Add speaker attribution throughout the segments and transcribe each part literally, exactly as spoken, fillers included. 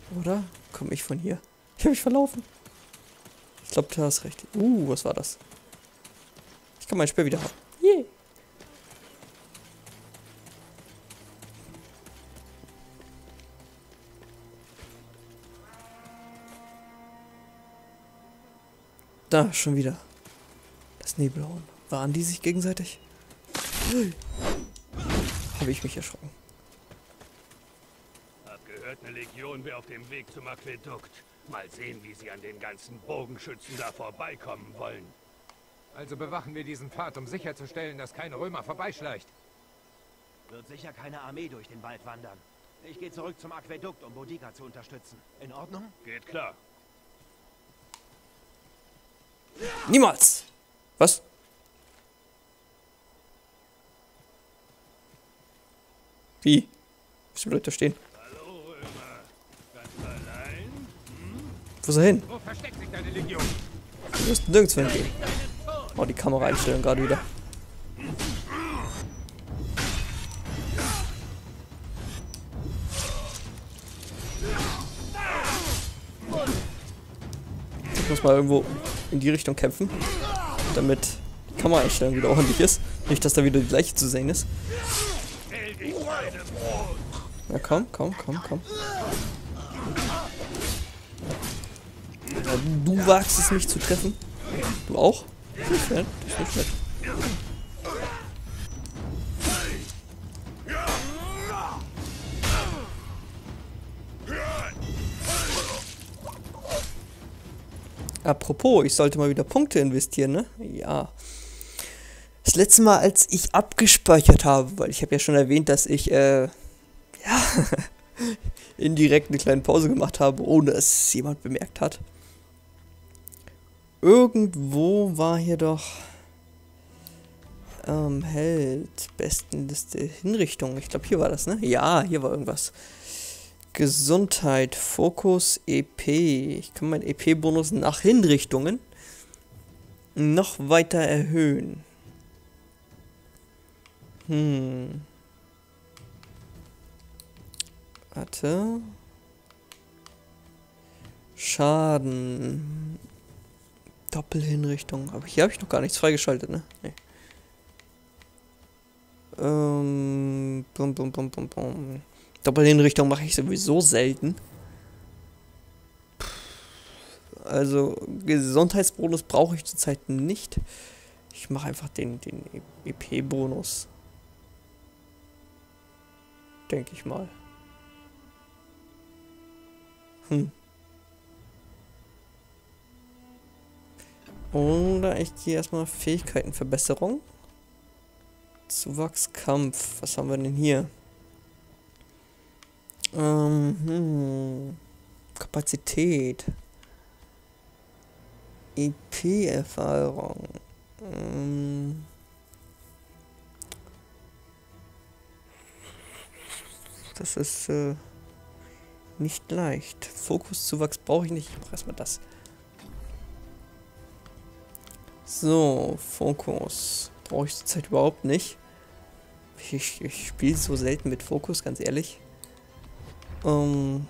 Speaker 1: Oder? Komme ich von hier? Ich habe mich verlaufen. Ich glaube, du hast recht. Uh, was war das? Ich kann mein Speer wieder haben. Yeah. Da, schon wieder. Das Nebelhorn. Waren die sich gegenseitig? Habe ich mich erschrocken.
Speaker 2: Hab gehört, eine Legion wäre auf dem Weg zum Aquädukt. Mal sehen, wie sie an den ganzen Bogenschützen da vorbeikommen wollen.
Speaker 3: Also bewachen wir diesen Pfad, um sicherzustellen, dass kein Römer vorbeischleicht.
Speaker 4: Wird sicher keine Armee durch den Wald wandern. Ich gehe zurück zum Aquädukt, um Bodica zu unterstützen. In Ordnung?
Speaker 2: Geht klar.
Speaker 1: Niemals! Was? Wie? Wieso bleibt da stehen?
Speaker 2: Hallo, Römer. Ganz allein? Hm?
Speaker 1: Wo ist er hin?
Speaker 3: Wo versteckt sich deine Legion?
Speaker 1: Du musst nirgendwo hingehen. Oh, die Kameraeinstellung gerade wieder. Ich muss mal irgendwo in die Richtung kämpfen, damit die Kameraeinstellung wieder ordentlich ist. Nicht, dass da wieder die gleiche zu sehen ist. Na komm, komm, komm, komm. Ja, du wagst es mich zu treffen. Du auch? Nicht nett, das ist nicht nett. Apropos, ich sollte mal wieder Punkte investieren, ne? Ja. Das letzte Mal, als ich abgespeichert habe, weil ich habe ja schon erwähnt, dass ich, äh, ja, indirekt eine kleine Pause gemacht habe, ohne dass es jemand bemerkt hat. Irgendwo war hier doch ähm, Held, Bestenliste, Hinrichtung. Ich glaube, hier war das, ne? Ja, hier war irgendwas. Gesundheit, Fokus, E P. Ich kann meinen E P-Bonus nach Hinrichtungen noch weiter erhöhen. Hm. Warte. Schaden. Doppelhinrichtung. Aber hier habe ich noch gar nichts freigeschaltet, ne? Nee. Ähm. Bum, bum, bum, bum, bum. Doppelhinrichtung mache ich sowieso selten. Also Gesundheitsbonus brauche ich zurzeit nicht. Ich mache einfach den, den E P-Bonus. Denke ich mal. Hm. Oder ich gehe erstmal Fähigkeitenverbesserung. Zuwachs, Kampf. Was haben wir denn hier? Ähm, hm. Kapazität. E P-Erfahrung. Ähm. Das ist äh, nicht leicht. Fokuszuwachs brauche ich nicht. Ich brauche erstmal das. So, Fokus. Brauche ich zurzeit überhaupt nicht. Ich, ich spiele so selten mit Fokus, ganz ehrlich. Ähm.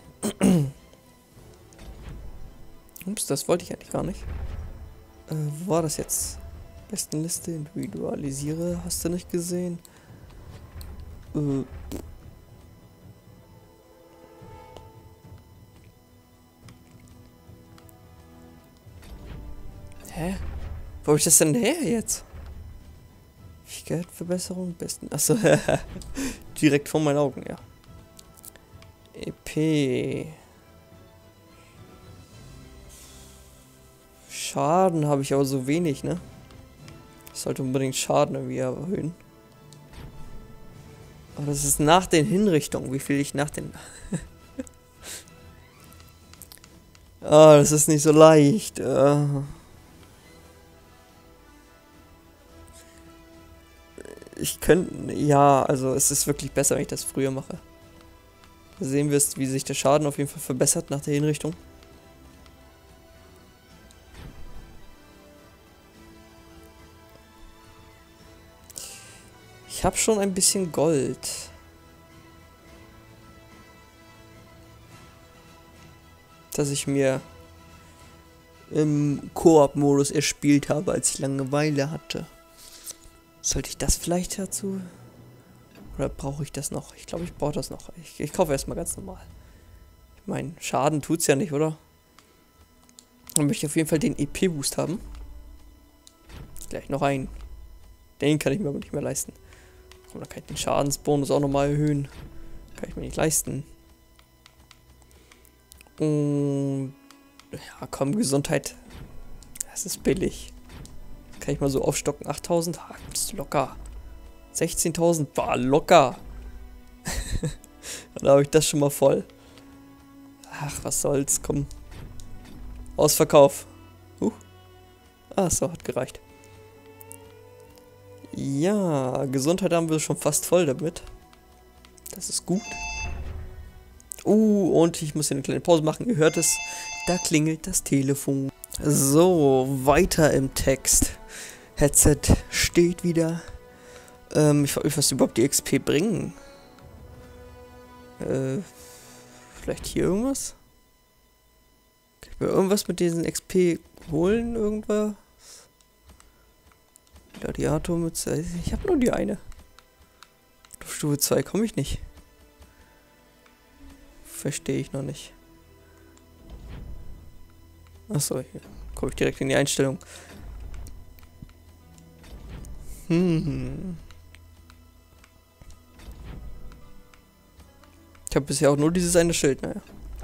Speaker 1: Ups, das wollte ich eigentlich gar nicht. Äh, wo war das jetzt? Bestenliste, individualisiere, hast du nicht gesehen? Äh. Hä? Wo habe ich das denn her jetzt? Fähigkeitsverbesserung, besten. Achso, direkt vor meinen Augen, ja. E P. Schaden habe ich aber so wenig, ne? Ich sollte unbedingt Schaden irgendwie erhöhen. Aber das ist nach den Hinrichtungen. Wie viel ich nach den... Ah, das ist nicht so leicht. Uh. Ich könnte... Ja, also es ist wirklich besser, wenn ich das früher mache. Da sehen wir, wie sich der Schaden auf jeden Fall verbessert nach der Hinrichtung. Ich habe schon ein bisschen Gold. das ich mir im Koop-Modus erspielt habe, als ich Langeweile hatte. Sollte ich das vielleicht dazu? Oder brauche ich das noch? Ich glaube, ich brauche das noch. Ich, ich kaufe erstmal ganz normal. Ich meine, Schaden tut's ja nicht, oder? Dann möchte ich auf jeden Fall den E P-Boost haben. Gleich noch einen. Den kann ich mir aber nicht mehr leisten. Und dann kann ich den Schadensbonus auch nochmal erhöhen. Kann ich mir nicht leisten. Und ja, komm, Gesundheit. Das ist billig. Das kann ich mal so aufstocken. achttausend? Ah, das ist locker. sechzehntausend? War locker. Dann habe ich das schon mal voll. Ach, was soll's. Komm. Ausverkauf. Uh. Ah, so, hat gereicht. Ja, Gesundheit haben wir schon fast voll damit. Das ist gut. Uh, und ich muss hier eine kleine Pause machen. Ihr hört es. Da klingelt das Telefon. So, weiter im Text. Headset steht wieder. Ähm, ich frage mich, was überhaupt die X P bringen. Äh, vielleicht hier irgendwas? Kann ich mir irgendwas mit diesen X P holen? Irgendwas? Gladiatormütze. Ich habe nur die eine. Auf Stufe zwei komme ich nicht. Verstehe ich noch nicht. Achso, hier komme ich direkt in die Einstellung. Hm. Ich habe bisher auch nur dieses eine Schild, naja.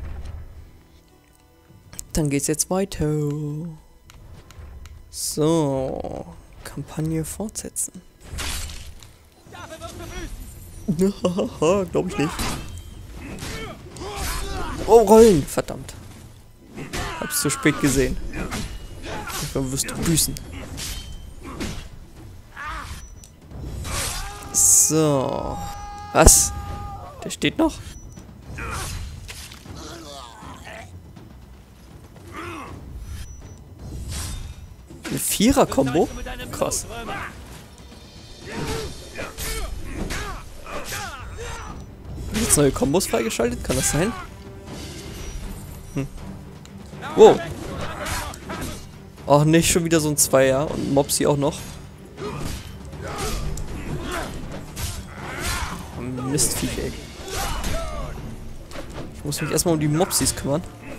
Speaker 1: Dann geht's jetzt weiter. So. Kampagne fortsetzen. Hahaha, glaube ich nicht. Oh, rollen! Verdammt. Hab's zu spät gesehen. Dafür wirst du büßen. So. Was? Der steht noch? Eine Vierer-Kombo? Krass. Jetzt neue Kombos freigeschaltet? Kann das sein? Hm. Wow. Auch nicht schon wieder so ein Zweier und Mopsi auch noch. Mistviech, ey. Ich muss mich erstmal um die Mopsis kümmern.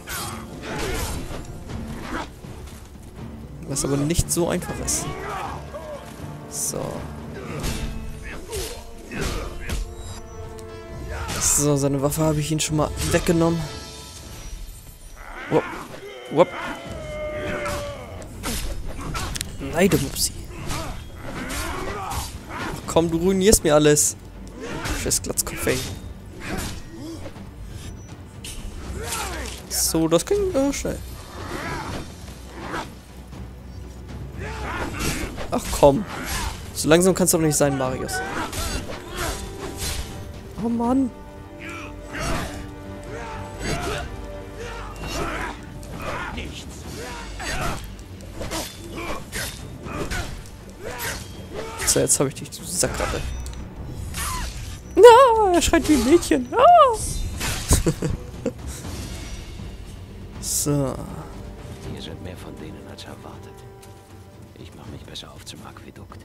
Speaker 1: Was aber nicht so einfach ist. So. So, seine Waffe habe ich ihn schon mal weggenommen. Wop. Wop. Leide, Mopsi. Ach komm, du ruinierst mir alles. Scheiß Glatzkopf, ey. So, das ging äh, schnell. Ach komm. So langsam kannst du doch nicht sein, Marius. Oh Mann. So, jetzt habe ich dich, du Sackratte. Na, er schreit wie ein Mädchen. Ah. So.
Speaker 5: Hier sind mehr von denen als erwartet. Ich mache mich besser auf zum Aquädukt.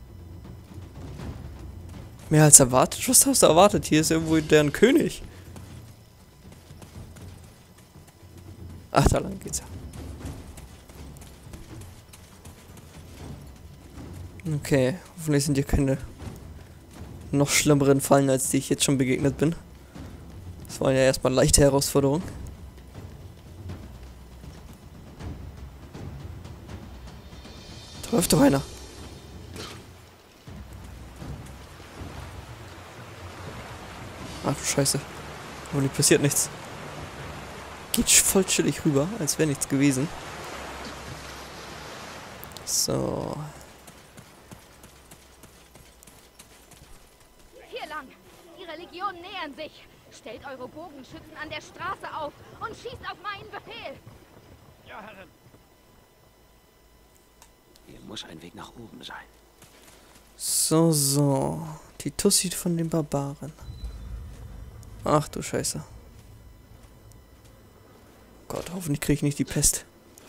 Speaker 1: Mehr als erwartet? Was hast du erwartet? Hier ist irgendwo deren König. Ach, da lang geht's ja. Okay, hoffentlich sind hier keine noch schlimmeren Fallen, als die ich jetzt schon begegnet bin. Das waren ja erstmal leichte Herausforderungen. Da läuft doch einer. Ach du Scheiße. Aber nicht passiert nichts. Geht voll chillig rüber, als wäre nichts gewesen. So.
Speaker 6: Hier lang. Die Religionen nähern sich. Stellt eure Bogenschützen an der Straße auf und schießt auf meinen Befehl.
Speaker 4: Ja, Herrin.
Speaker 5: Hier muss ein Weg nach oben sein.
Speaker 1: So, so. Die Tussi von den Barbaren. Ach du Scheiße. Gott. Gott, hoffentlich kriege ich nicht die Pest.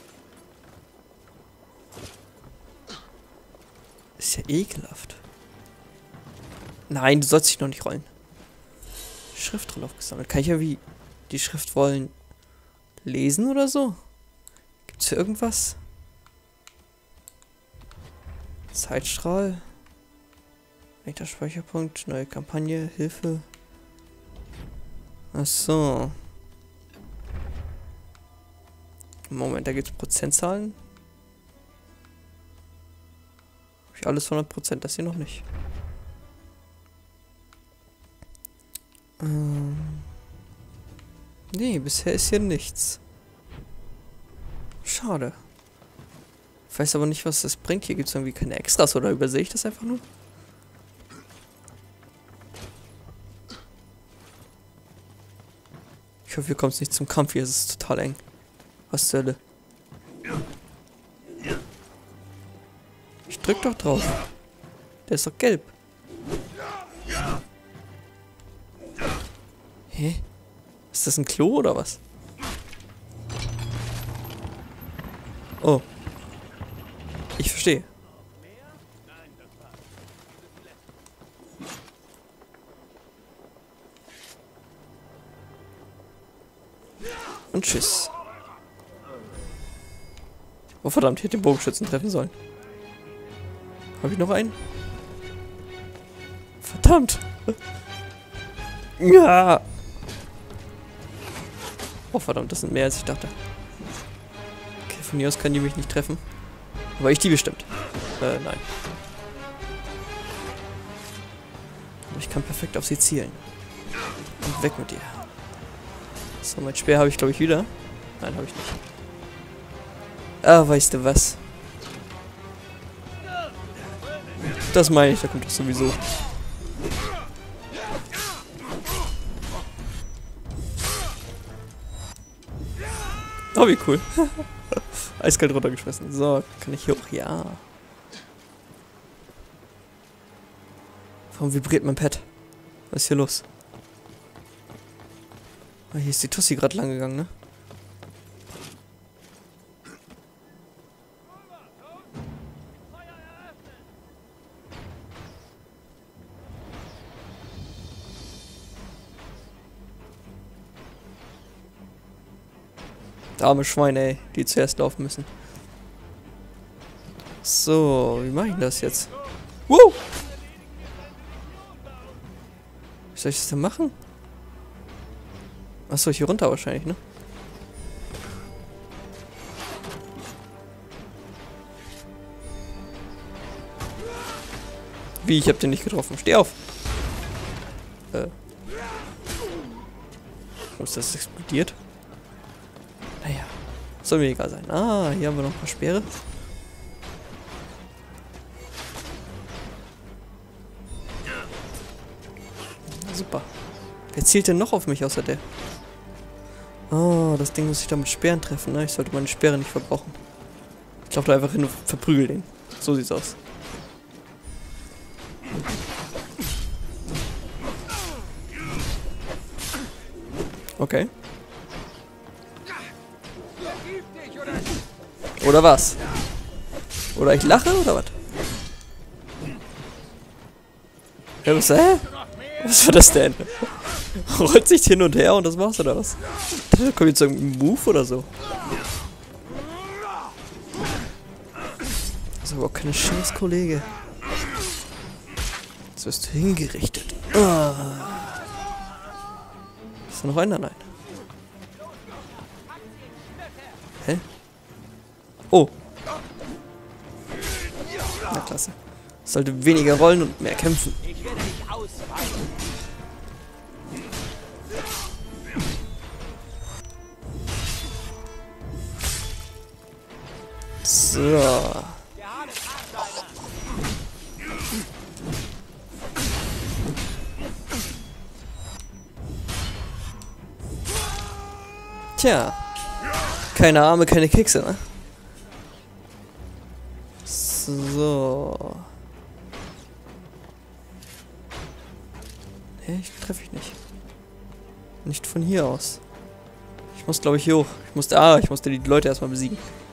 Speaker 1: Ist ja ekelhaft. Nein, du sollst dich noch nicht rollen. Schriftrolle aufgesammelt. Kann ich ja wie die Schriftrollen lesen oder so? Gibt's hier irgendwas? Zeitstrahl. Weiter Speicherpunkt. Neue Kampagne. Hilfe. Ach so. Moment, da gibt's Prozentzahlen. Hab ich alles hundert Prozent? Das hier noch nicht. Ähm. Nee, bisher ist hier nichts. Schade. Ich weiß aber nicht, was das bringt. Hier gibt es irgendwie keine Extras, oder übersehe ich das einfach nur? Ich hoffe, hier kommt es nicht zum Kampf. Hier ist es total eng. Was zur Hölle? Ich drück doch drauf. Der ist doch gelb. Hä? Ist das ein Klo oder was? Oh. Ich verstehe. Und tschüss. Oh verdammt, ich hätte den Bogenschützen treffen sollen. Habe ich noch einen? Verdammt. Ja. Oh verdammt, das sind mehr als ich dachte. Okay, von hier aus kann die mich nicht treffen. Aber ich die bestimmt. Äh, nein. Aber ich kann perfekt auf sie zielen. Und weg mit dir. So, mein Speer habe ich glaube ich wieder. Nein, habe ich nicht. Ah, weißt du was? Das meine ich, da kommt das sowieso. Oh, wie cool. Eiskalt runtergeschmissen. So, kann ich hier hoch? Ja. Warum vibriert mein Pad? Was ist hier los? Oh, hier ist die Tussi gerade lang gegangen, ne? Arme Schweine, ey, die zuerst laufen müssen. So, wie mache ich das jetzt? Wow! Wie soll ich das denn machen? Achso, hier runter wahrscheinlich, ne? Wie, ich hab den nicht getroffen. Steh auf! Äh. Wo ist das explodiert? Naja, soll mir egal sein. Ah, hier haben wir noch ein paar Speere. Super. Wer zielt denn noch auf mich außer der? Oh, das Ding muss ich da mit Speeren treffen, ne? Ich sollte meine Speere nicht verbrauchen. Ich laufe da einfach hin und verprügel den. So sieht's aus. Okay. Oder was? Oder ich lache oder was? Ja, was, hä? Was war das denn? Rollt sich hin und her und das war's oder was? Da kommt jetzt irgendein Move oder so. Das ist aber auch keine Chance, Kollege. Jetzt wirst du hingerichtet. Ah. Ist da noch einer? Nein. Hä? Oh. Na klasse. Sollte weniger rollen und mehr kämpfen.
Speaker 4: Ich werde dich ausweichen.
Speaker 1: So. Tja. Keine Arme, keine Kekse, ne? So. Hä, ich treffe ich nicht. Nicht von hier aus. Ich muss, glaube ich, hier hoch. Ich musste, ah, ich musste die Leute erstmal besiegen.